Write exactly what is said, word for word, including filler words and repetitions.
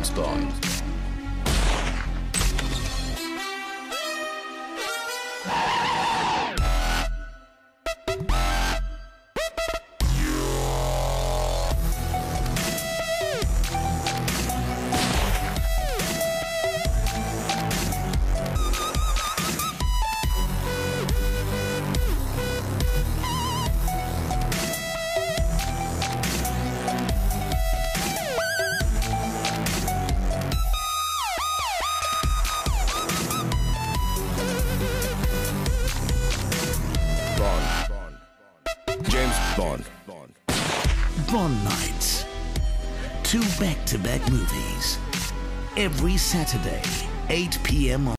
James Bond. Bond. Bond Nights. Two back-to-back movies. Every Saturday, eight p m